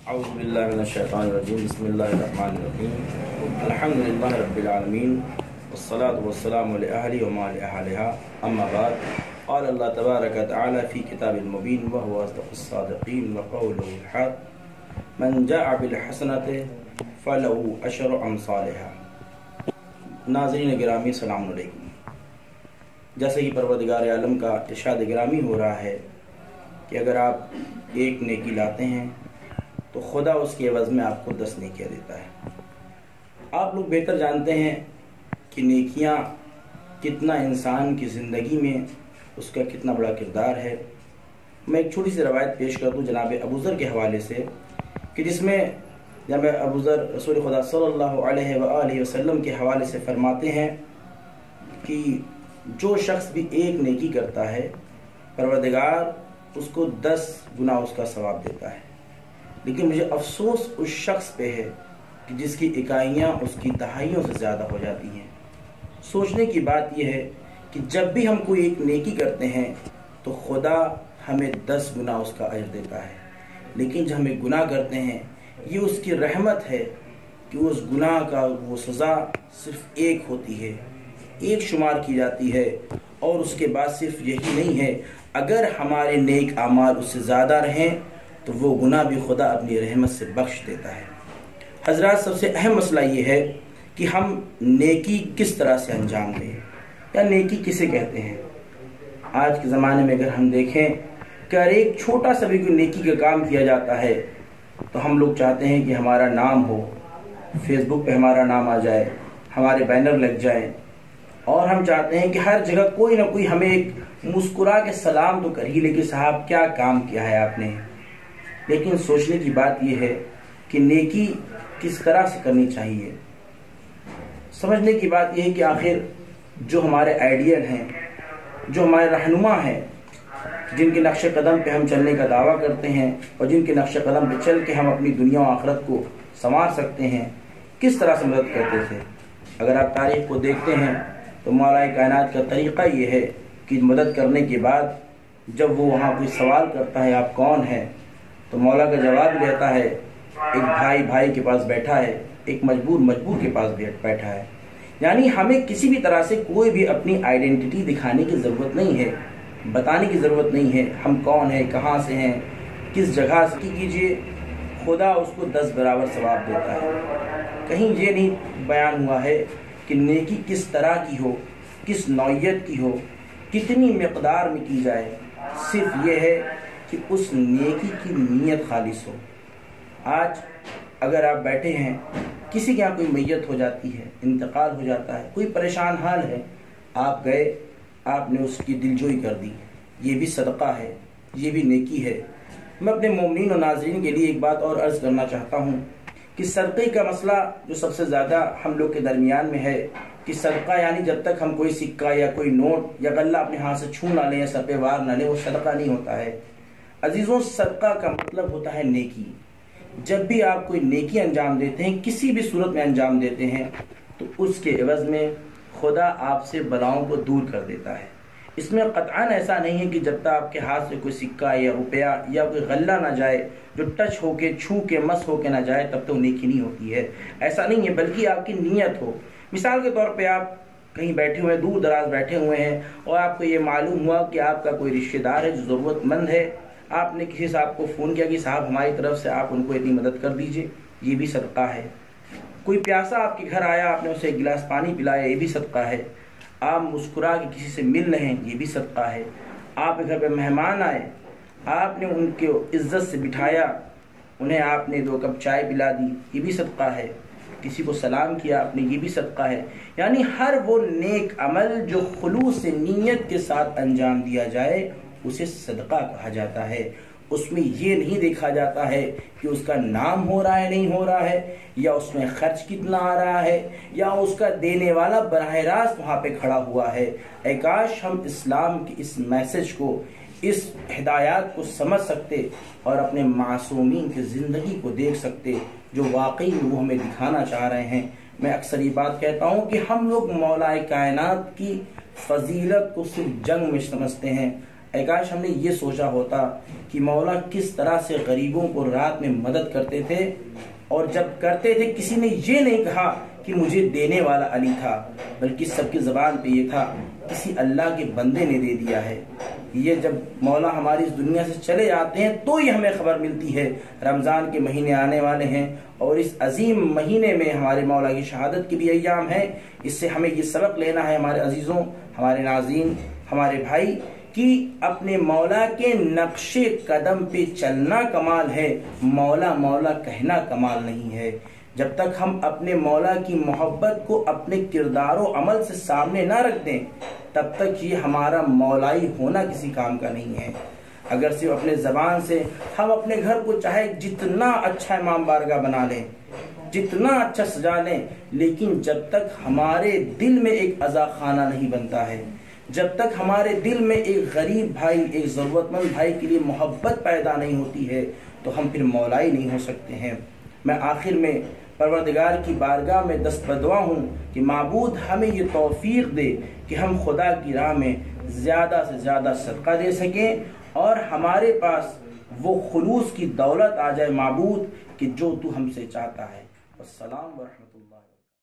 اعوذ باللہ من الشیطان الرجیم بسم اللہ الرحمن الرحیم الحمدللہ رب العالمین والصلاة والسلام علی اہلہ وما علی اہلہا اما بعد قال اللہ تبارک وتعالی فی کتاب المبین وهو اصدق الصادقین وقوله الحق من جاء بالحسنۃ فله عشر امثالها۔ ناظرین گرامی السلام علیکم۔ جیسے کہ پروردگار عالم کا ارشاد گرامی ہو رہا ہے کہ اگر آپ ایک نیکی لاتے ہیں تو خدا اس کے عوض میں آپ کو 10 نیکیاں دیتا ہے۔ آپ لوگ بہتر جانتے ہیں کہ نیکیاں کتنا انسان کی زندگی میں اس کا کتنا بڑا کردار ہے۔ میں ایک چھوٹی سی روایت پیش کر دوں جناب ابوذر کے حوالے سے، کہ جس میں جناب ابوذر رسول خدا صلی اللہ علیہ وآلہ وسلم کے حوالے سے فرماتے ہیں کہ جو شخص بھی ایک نیکی کرتا ہے پروردگار اس کو 10 گنا اس کا ثواب دیتا ہے، لیکن مجھے افسوس اس شخص پہ ہے کہ جس کی اکائیاں اس کی دہائیوں سے زیادہ ہو جاتی ہیں۔ سوچنے کی بات یہ ہے کہ جب بھی ہم کوئی ایک نیکی کرتے ہیں تو خدا ہمیں 10 گنا اس کا اجر دیتا ہے، لیکن جب ہمیں گناہ کرتے ہیں یہ اس کی رحمت ہے کہ اس گناہ کا وہ سزا صرف ایک ہوتی ہے، ایک شمار کی جاتی ہے، اور اس کے بعد صرف یہی نہیں ہے، اگر ہمارے نیک اعمال اس سے زیادہ رہیں تو وہ گناہ بھی خدا اپنی رحمت سے بخش دیتا ہے۔ حضرات، سب سے اہم مسئلہ یہ ہے کہ ہم نیکی کس طرح سے انجام دیں یا نیکی کسے کہتے ہیں۔ آج کے زمانے میں اگر ہم دیکھیں کہ ہر ایک چھوٹا سا بھی کوئی نیکی کا کام کیا جاتا ہے تو ہم لوگ چاہتے ہیں کہ ہمارا نام ہو، فیس بک پہ ہمارا نام آ جائے، ہمارے بینر لگ جائیں، اور ہم چاہتے ہیں کہ ہر جگہ کوئی نہ کوئی ہمیں ایک مسکرا کے سلام تو کر ہی لے کہ صاحب کیا کام کیا ہے آپ نے۔ لیکن سوچنے کی بات یہ ہے کہ نیکی کس طرح سے کرنی چاہیے۔ سمجھنے کی بات یہ ہے کہ آخر جو ہمارے آئیڈیل ہیں، جو ہمارے رہنما ہیں، جن کے نقش قدم پہ ہم چلنے کا دعویٰ کرتے ہیں اور جن کے نقش قدم پہ چل کے ہم اپنی دنیا و آخرت کو سنوار سکتے ہیں، کس طرح سے مدد کرتے تھے۔ اگر آپ تاریخ کو دیکھتے ہیں تو مولا کائنات کا طریقہ یہ ہے کہ مدد کرنے کے بعد جب وہ وہاں کوئی سوال کرتا ہے آپ کون ہیں، تو مولا کا جواب رہتا ہے ایک بھائی بھائی کے پاس بیٹھا ہے، ایک مجبور کے پاس بیٹھا ہے۔ یعنی ہمیں کسی بھی طرح سے کوئی بھی اپنی آئیڈینٹی دکھانے کی ضرورت نہیں ہے، بتانے کی ضرورت نہیں ہے ہم کون ہیں، کہاں سے ہیں، کس جگہ سے کیجئے، خدا اس کو 10 برابر ثواب دیتا ہے۔ کہیں یہ نہیں بیان ہوا ہے کہ نیکی کس طرح کی ہو، کس نوعیت کی ہو، کتنی مقدار میں کی جائے، صرف یہ ہے کہ اس نیکی کی نیت خالص ہو۔ آج اگر آپ بیٹھے ہیں، کسی کے یہاں کوئی میت ہو جاتی ہے، انتقال ہو جاتا ہے، کوئی پریشان حال ہے، آپ گئے، آپ نے اس کی دلجوئی کر دی، یہ بھی صدقہ ہے، یہ بھی نیکی ہے۔ میں اپنے مومنین و ناظرین کے لیے ایک بات اور عرض کرنا چاہتا ہوں کہ صدقے کا مسئلہ جو سب سے زیادہ ہم لوگ کے درمیان میں ہے کہ صدقہ یعنی جب تک ہم کوئی سکہ یا کوئی نوٹ یا غلہ اپنے ہاتھ سے چھو نہ لیں یا سر پہ وار نہ لیں وہ صدقہ نہیں ہوتا ہے۔ عزیزوں، صدقہ کا مطلب ہوتا ہے نیکی۔ جب بھی آپ کوئی نیکی انجام دیتے ہیں، کسی بھی صورت میں انجام دیتے ہیں، تو اس کے عوض میں خدا آپ سے بلاؤں کو دور کر دیتا ہے۔ اس میں قطعاً ایسا نہیں ہے کہ جب تک آپ کے ہاتھ سے کوئی سکہ یا روپیہ یا کوئی غلہ نہ جائے، جو ٹچ ہو کے، چھو کے، مس ہو کے نہ جائے، تب تو نیکی نہیں ہوتی ہے۔ ایسا نہیں ہے، بلکہ آپ کی نیت ہو۔ مثال کے طور پہ آپ کہیں بیٹھے ہوئے ہیں، دور دراز بیٹھے ہوئے ہیں، اور آپ کو یہ معلوم ہوا کہ آپ کا کوئی رشتہ دار ہے جو ضرورت مند ہے، آپ نے کسی صاحب کو فون کیا کہ صاحب ہماری طرف سے آپ ان کو اتنی مدد کر دیجئے، یہ بھی صدقہ ہے۔ کوئی پیاسا آپ کے گھر آیا، آپ نے اسے ایک گلاس پانی پلایا، یہ بھی صدقہ ہے۔ آپ مسکرا کے کسی سے مل رہے ہیں، یہ بھی صدقہ ہے۔ آپ کے گھر پہ مہمان آئے، آپ نے ان کو عزت سے بٹھایا، انہیں آپ نے 2 کپ چائے پلا دی، یہ بھی صدقہ ہے۔ کسی کو سلام کیا آپ نے، یہ بھی صدقہ ہے۔ یعنی ہر وہ نیک عمل جو خلوص سے نیت کے ساتھ انجام دیا جائے اسے صدقہ کہا جاتا ہے۔ اس میں یہ نہیں دیکھا جاتا ہے کہ اس کا نام ہو رہا ہے نہیں ہو رہا ہے، یا اس میں خرچ کتنا آ رہا ہے، یا اس کا دینے والا براہ راست وہاں پہ کھڑا ہوا ہے۔ اے کاش ہم اسلام کی اس میسج کو، اس ہدایات کو سمجھ سکتے اور اپنے معصومین کی زندگی کو دیکھ سکتے جو واقعی وہ ہمیں دکھانا چاہ رہے ہیں۔ میں اکثر یہ بات کہتا ہوں کہ ہم لوگ مولا کائنات کی فضیلت کو صرف جنگ میں سمجھتے ہیں۔ اے کاش ہم نے یہ سوچا ہوتا کہ مولا کس طرح سے غریبوں کو رات میں مدد کرتے تھے، اور جب کرتے تھے کسی نے یہ نہیں کہا کہ مجھے دینے والا علی تھا، بلکہ سب کی زبان پہ یہ تھا کسی اللہ کے بندے نے دے دیا ہے۔ یہ جب مولا ہماری اس دنیا سے چلے جاتے ہیں تو یہ ہمیں خبر ملتی ہے رمضان کے مہینے آنے والے ہیں، اور اس عظیم مہینے میں ہمارے مولا کی شہادت کے بھی ایام ہیں۔ اس سے ہمیں یہ سبق لینا ہے ہمارے عزیزوں، ہمارے ناظرین، ہمارے بھائی، کہ اپنے مولا کے نقش قدم پہ چلنا کمال ہے، مولا مولا کہنا کمال نہیں ہے۔ جب تک ہم اپنے مولا کی محبت کو اپنے کردار و عمل سے سامنے نہ رکھ دیں تب تک یہ ہمارا مولائی ہونا کسی کام کا نہیں ہے۔ اگر صرف اپنے زبان سے ہم اپنے گھر کو چاہے جتنا اچھا امام بارگاہ بنا لیں، جتنا اچھا سجا لیں، لیکن جب تک ہمارے دل میں ایک عزا خانہ نہیں بنتا ہے، جب تک ہمارے دل میں ایک غریب بھائی، ایک ضرورت مند بھائی کے لیے محبت پیدا نہیں ہوتی ہے، تو ہم پھر مولائی نہیں ہو سکتے ہیں۔ میں آخر میں پروردگار کی بارگاہ میں دست بدعا ہوں کہ معبود ہمیں یہ توفیق دے کہ ہم خدا کی راہ میں زیادہ سے زیادہ صدقہ دے سکیں، اور ہمارے پاس وہ خلوص کی دولت آ جائے معبود کہ جو تو ہم سے چاہتا ہے۔ السلام ورحمۃ اللہ۔